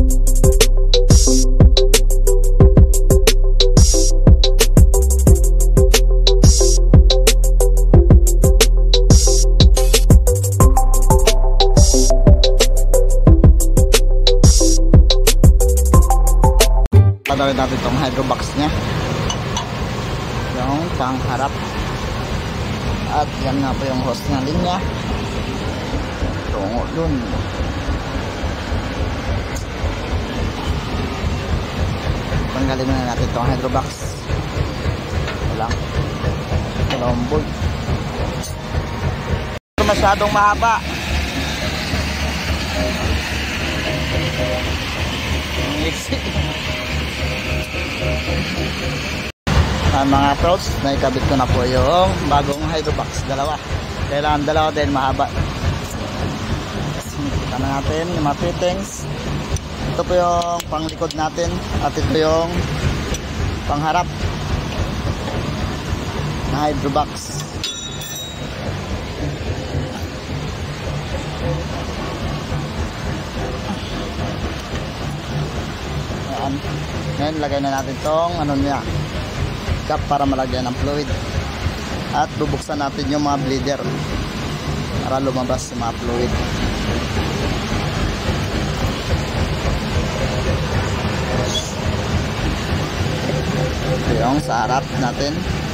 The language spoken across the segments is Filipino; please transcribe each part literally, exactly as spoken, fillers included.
Padawin natin itong hydrobox nya, yung pangharap, at yan nga po yung hose ng linya tungo dun. Tanggalin na natin itong hydrobox. Walang dalawang bolt, masyadong mahaba. Uh, mga pros, naikabit ko na po yung bagong hydrobox, dalawa. Kailangan dalawa dahil mahaba. Kita na natin yung mga fittings. Ito po yung panglikod natin at ito yung pangharap na hydrobox. Ayan. Ngayon lagay na natin tong ano niya, cap para malagyan ng fluid, at bubuksan natin yung mga bleeder para lumabas yung mga fluid. Ito yung sa harap natin.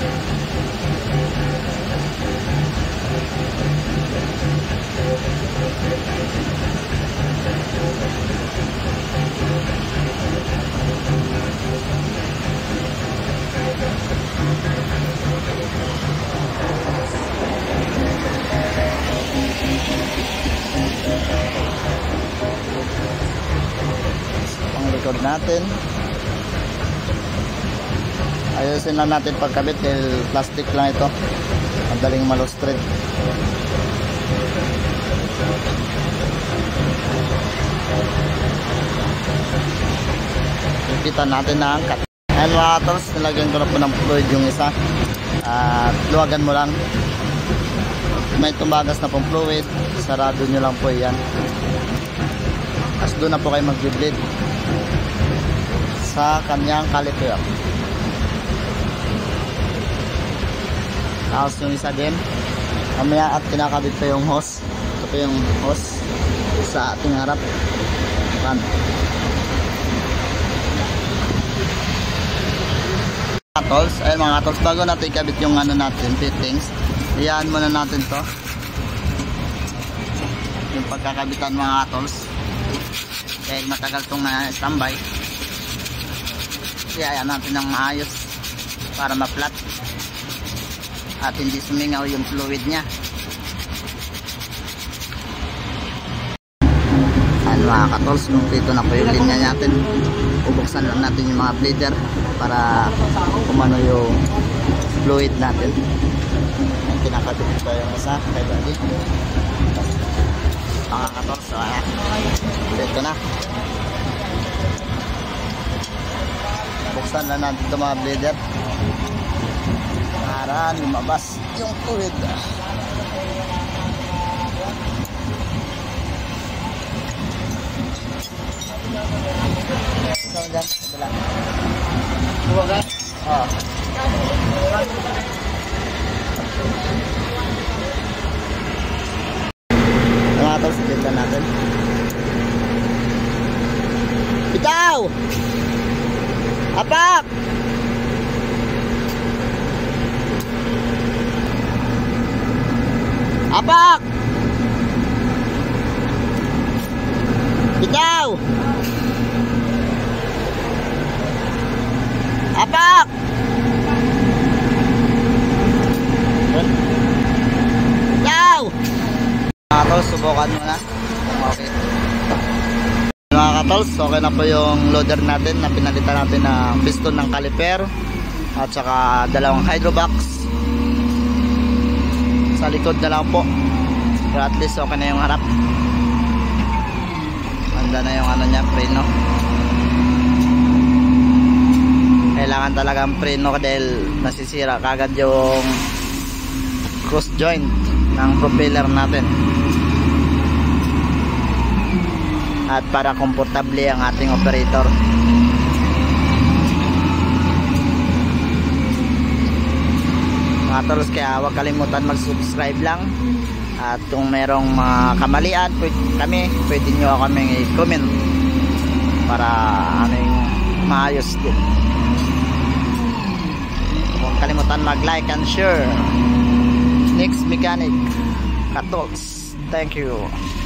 Panglikod natin, ayusin lang natin pagkabit dahil plastic lang ito, madaling malustred. Ipitan natin na angkat. And mga tools, nilagyan ko na po ng fluid yung isa, at luwagan mo lang. May tumagas na pong fluid, sarado nyo lang po yan. Tapos doon na po kayo mag-bleed sa kanyang caliper. Tapos yung isa din, mamaya at kinakabit pa yung hose. Ito po yung hose sa ating harap. Yan. Mga tools, ayun mga tools, bago natin ikabit yung ano natin, fittings, iyan muna natin to, yung pagkakabitan mga tools, dahil matagal itong na-standby. Iyan natin ng maayos para ma-flat at hindi sumingaw yung fluid nya. Ayan mga katools, kompleto na po yung linya natin. Bubuksan lang natin yung mga bleeder para kumano yung fluid natin. Kinakabit pa yung isa kay Daddy. Mga katools, so ayan, ito na. Buksan lang natin itong mga bleeder para lumabas yung fluid. Ito dyan, kabila. Buwa ka? Oo. Mga tol, sigitan natin. Bitaw! Apak! Apak! Bitaw! Apak! Bitaw! Mga tol, subukan mo na. Okay. Mga katols, okay na po yung loader natin na pinalitan natin na piston ng caliper at saka dalawang hydrobox. Sa likod na lang po, pero at least okay na yung harap. Handa na yung ano niya, preno. Kailangan talagang preno dahil nasisira kagad yung cross joint ng propeller natin. at para komportable ang ating operator. Mga tolos, kaya huwag kalimutan mag-subscribe lang. At kung merong mga kamalian pwede, kami, pwede nyo kaming i-comment para aming maayos din. Huwag kalimutan mag-like and share. Next Mechanic Katolz. Thank you.